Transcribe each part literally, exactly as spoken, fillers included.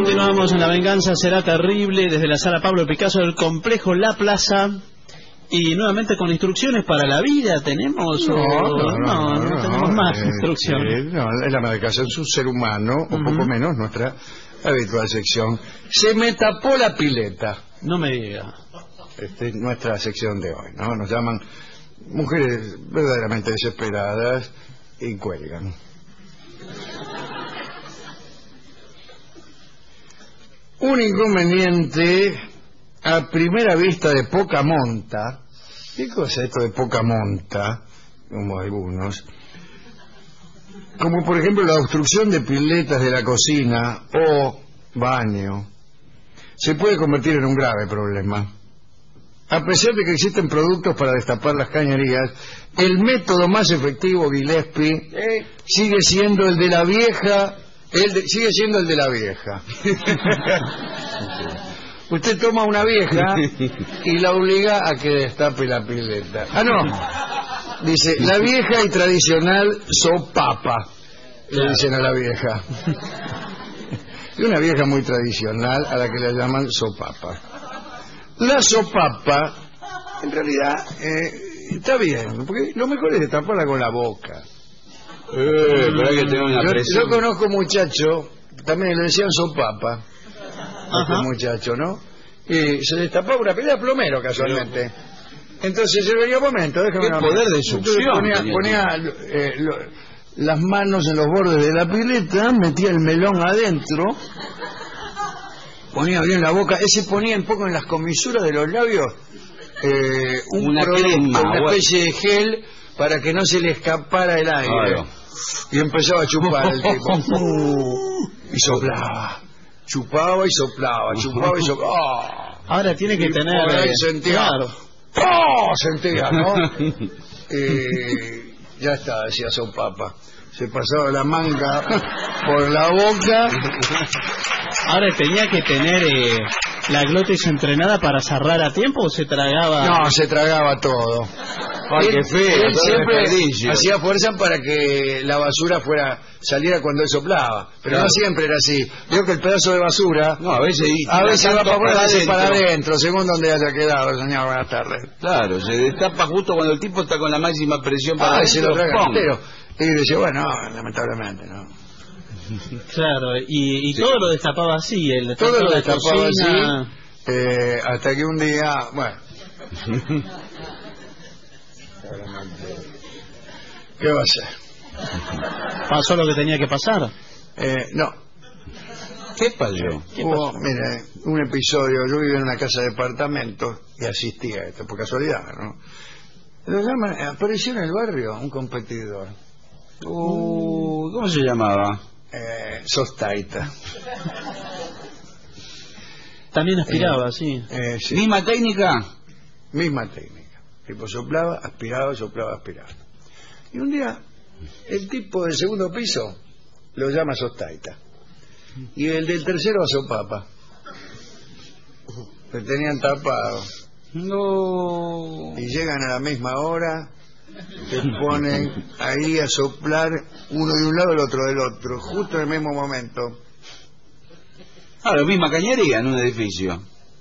Continuamos en La Venganza Será Terrible desde la sala Pablo Picasso del complejo La Plaza. Y nuevamente con instrucciones para la vida tenemos no, o... no, no, no, no, no tenemos no, más eh, instrucciones. Eh, no, es la madre de casa, es un ser humano, uh-huh. un poco menos nuestra habitual sección. Se me tapó la pileta. No me diga. Esta es nuestra sección de hoy, ¿no? Nos llaman mujeres verdaderamente desesperadas y cuelgan. Un inconveniente a primera vista de poca monta. ¿Qué cosa es esto de poca monta? Como algunos. Como por ejemplo la obstrucción de piletas de la cocina o baño. Se puede convertir en un grave problema. A pesar de que existen productos para destapar las cañerías, el método más efectivo, Gillespie, eh, sigue siendo el de la vieja, el de, sigue siendo el de la vieja. Usted toma una vieja y la obliga a que destape la pileta. Ah, no. Dice, la vieja y tradicional sopapa, le dicen a la vieja. Y una vieja muy tradicional a la que le llaman sopapa. La sopapa, en realidad, eh, está bien, porque lo mejor es destaparla con la boca. Eh, pero hay que tener una yo, presión. yo conozco muchachos, también le decían sopapa, a este muchacho, ¿no? Y se destapaba una pelea plomero, casualmente. Entonces yo venía un momento, déjame ¿Qué poder de succión? Ponía, ponía eh, lo, las manos en los bordes de la pileta, metía el melón adentro, ponía bien la boca, ese ponía un poco en las comisuras de los labios eh, un una producto, crema, una especie de gel para que no se le escapara el aire. Claro. Y empezaba a chupar el tipo. Uh, y soplaba. Chupaba y soplaba, chupaba y soplaba. Oh. Ahora tiene que y tener... por ahí sentía, claro. ¡oh! Sentía, ¿no? eh, ya está, decía sopapa. Se pasaba la manga por la boca. Ahora tenía que tener eh, la glotis entrenada para cerrar a tiempo o se tragaba... No, se tragaba todo. Ay, él, qué feo, él todo siempre desperdicio. hacía fuerza para que la basura fuera saliera cuando él soplaba, pero claro. no siempre era así. Veo que el pedazo de basura no, a veces, a veces va para afuera, a veces adentro. para adentro, según donde haya quedado, señor. Buenas tardes. Claro, se destapa justo cuando el tipo está con la máxima presión para Ah, adentro, se lo traga ¡pum! entero. Y dice, bueno, no, lamentablemente no. Claro, y, y sí. todo lo destapaba así, el Todo lo la destapaba cocina... así, eh, hasta que un día, bueno... ¿Qué va a hacer? ¿Pasó lo que tenía que pasar? Eh, no. ¿Qué pasó? ¿Qué Hubo, pasó? mire, un episodio, yo vivía en una casa de departamentos y asistía a esto, por casualidad, ¿no? Lo llaman, apareció en el barrio un competidor. Uh, ¿Cómo se llamaba? Eh, Sostaita. También aspiraba, Eh, sí. Eh, sí. ¿Misma técnica? Misma técnica. El tipo soplaba, aspiraba, soplaba, aspiraba. Y un día, el tipo del segundo piso lo llama Sostaita. Y el del tercero a Sopapa. Le tenían tapado. No. Y llegan a la misma hora, se ponen ahí a soplar uno de un lado, el otro del otro, justo en el mismo momento. Ah, la misma cañería en un edificio.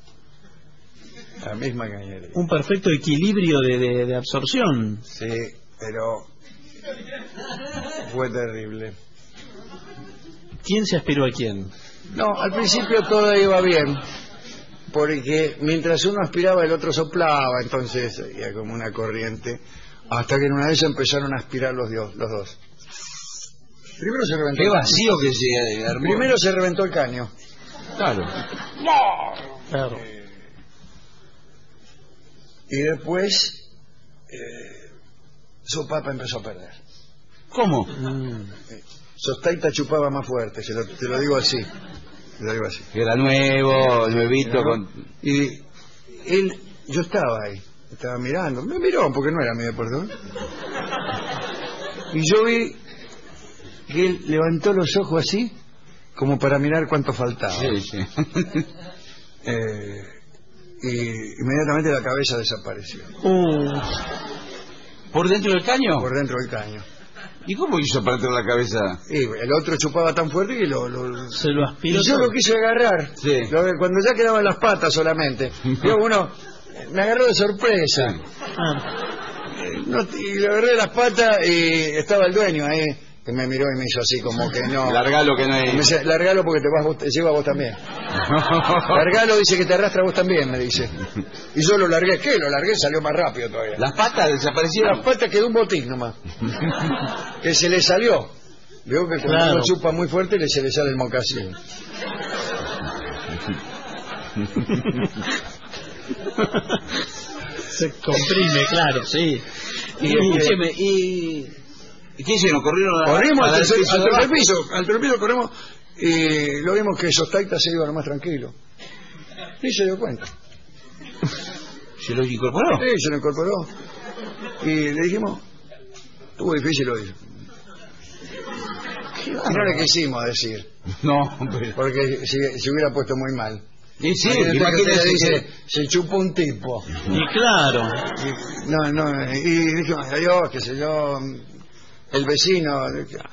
La misma cañería. Un perfecto equilibrio de, de, de absorción. Sí, pero fue terrible. ¿Quién se aspiró a quién? No, al principio todo iba bien, porque mientras uno aspiraba el otro soplaba, entonces había como una corriente, hasta que en una vez empezaron a aspirar los, dios, los dos. Primero se reventó. Qué vacío que se armó. Primero se reventó el caño. Claro. Claro. Y después eh, Sopapa empezó a perder. ¿Cómo? Mm. Sostaita chupaba más fuerte, se lo, te lo digo así. Te lo digo así. Que era nuevo, nuevito. ¿No? Con... Y él, yo estaba ahí, estaba mirando, me miró porque no era mi deporte. Y yo vi que él levantó los ojos así, como para mirar cuánto faltaba. Sí, sí. Eh, y inmediatamente la cabeza desapareció. Uh. ¿Por dentro del caño? Por dentro del caño. ¿Y cómo hizo para tener la cabeza? Y el otro chupaba tan fuerte que lo... lo... Se lo aspiró. Y yo todo. lo quise agarrar. Sí. Lo- cuando ya quedaban las patas solamente. Yo, uno, me agarró de sorpresa. Ah, No, y le agarré las patas y estaba el dueño ahí, que me miró y me hizo así como que no. Largalo que no hay. Me dice, largalo porque te vas vos, te lleva vos también. Largalo, dice que te arrastra vos también, me dice. Y yo lo largué. ¿Qué? Lo largué, salió más rápido todavía. Las patas desaparecieron. Las patas quedó un botín nomás. Que se le salió. Veo que cuando Claro. uno chupa muy fuerte le se le sale el mocasín. se comprime, claro, sí. Y, Y- escúcheme, y... ¿Y qué hicieron? ¿Corrieron a, Corrimos a al dar tercer, piso al de tercer abajo? piso, al tercer piso corrimos y lo vimos que Sostaita se iba nomás tranquilo. Y se dio cuenta. ¿Se lo incorporó? Sí, se lo incorporó. Y le dijimos, estuvo difícil hoy. Y no le quisimos decir, No, hombre. porque si, se hubiera puesto muy mal. Y sí, Imagínate que imagínese le dice, que- se chupó un tipo. Y claro, Y, no, no, y dijimos, adiós, qué sé yo, el vecino.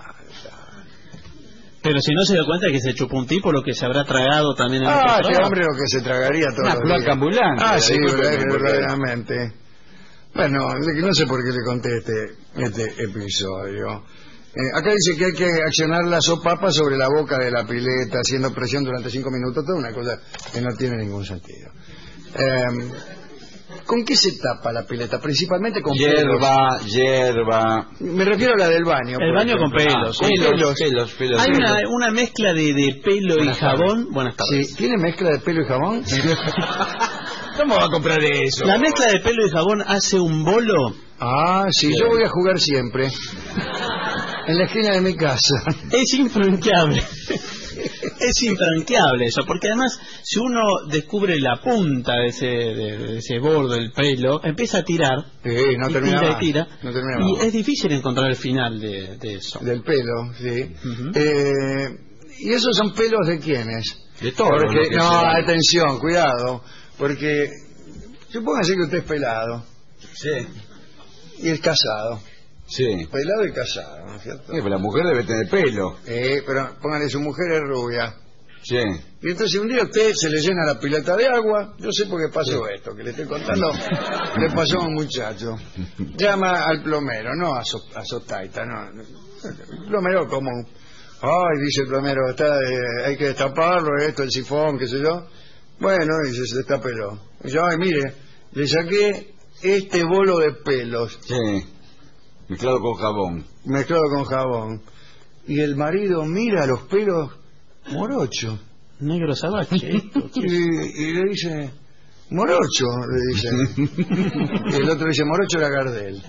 pero si no se dio cuenta que se chupó un tipo, lo que se habrá tragado también en Ah, otro este trabajo. hombre lo que se tragaría todo Una cloaca ambulante. Ah, sí, Disculpe, verdad- porque- verdaderamente. Bueno, no sé por qué le conté este, este episodio. Eh, acá dice que hay que accionar la sopapa sobre la boca de la pileta, haciendo presión durante cinco minutos, toda una cosa que no tiene ningún sentido. Eh, ¿Con qué se tapa la pileta? Principalmente con pelos. Hierba, hierba. Me refiero a la del baño. El por baño con ejemplo. pelos. Ah, sí. pelos, pelos, pelos. Hay pelos. una, una mezcla de, de pelo y Buenas tardes. jabón. Buenas tardes. Sí, ¿tiene mezcla de pelo y jabón? ¿Cómo va a comprar eso? La mezcla de pelo y jabón hace un bolo. Ah, sí, yo voy a jugar siempre. En la esquina de mi casa. Es infranqueable. Es infranqueable eso, porque además, si uno descubre la punta de ese, de, de ese borde del pelo, empieza a tirar. Sí, no y termina tira más. y tira. No termina y más. es difícil encontrar el final de, de eso. Del pelo, sí. Ujú. Eh, ¿Y esos son pelos de quiénes? De todo. Porque, lo que no, sea. atención, cuidado. Porque, supóngase que usted es pelado Sí. y es casado. Sí. Pelado y casado, ¿no es cierto? Sí, pero la mujer debe tener pelo. Eh, pero póngale, su mujer es rubia. Sí. Y entonces un día a usted se le llena la pileta de agua. Yo sé por qué pasó esto, que le estoy contando. Le pasó a un muchacho. Llama al plomero, no a, so, a Sotaita, no. El plomero común. Ay, dice el plomero, está, eh, hay que destaparlo, esto, el sifón, qué sé yo. Bueno, dice, se destapeló. Y yo, ay, mire, le saqué este bolo de pelos Sí. Mezclado con jabón. mezclado con jabón. Y el marido mira los pelos morochos. Negro sabache. esto. Y, y le dice, morocho, le dice. Y el otro dice, morocho era Gardel.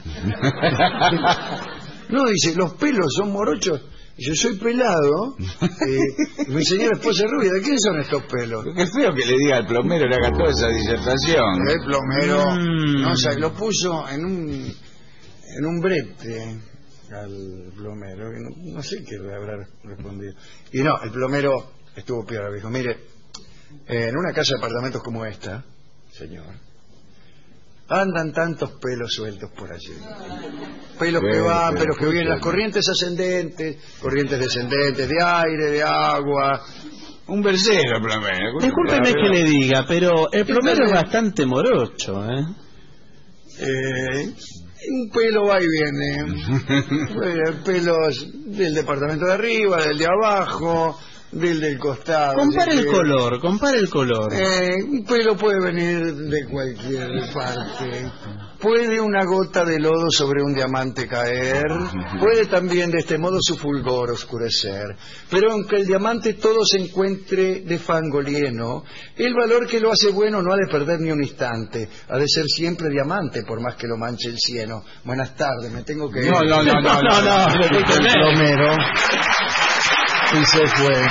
No, dice, los pelos son morochos. Yo soy pelado. Eh, mi señora esposa es rubia. ¿De quién son estos pelos? Qué feo que le diga al plomero, le haga toda esa disertación. El plomero. Mm. No, o sea, lo puso en un, en un brete al plomero. Y no, no sé qué le habrá respondido. Y no, el plomero estuvo peor. Dijo, mire, eh, en una casa de apartamentos como esta, señor, andan tantos pelos sueltos por allí. Pelos que Sí, van, pero pelos que vienen, escucha. las corrientes ascendentes, corrientes descendentes, de aire, de agua. Un versero, plomero. Discúlpeme que le diga, pero el plomero es tal? bastante morocho, ¿eh? Eh, un pelo va y viene. Eh, pelos del departamento de arriba, del de abajo, del del costado. Compare así el que, color, compare el color. eh, un pelo puede venir de cualquier parte. Puede una gota de lodo sobre un diamante caer. Puede también de este modo su fulgor oscurecer. Pero aunque el diamante todo se encuentre de fango lleno, el valor que lo hace bueno no ha de perder ni un instante. Ha de ser siempre diamante, por más que lo manche el cieno. Buenas tardes, me tengo que ir. No, no, no, no, no, no. El plomero. Y se fue.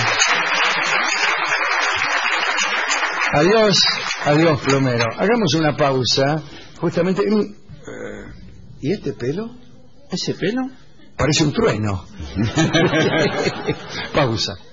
Adiós, adiós, plomero. Hagamos una pausa. Justamente. en un- eh, ¿Y este pelo? ¿Ese pelo? Parece un trueno. Pausa.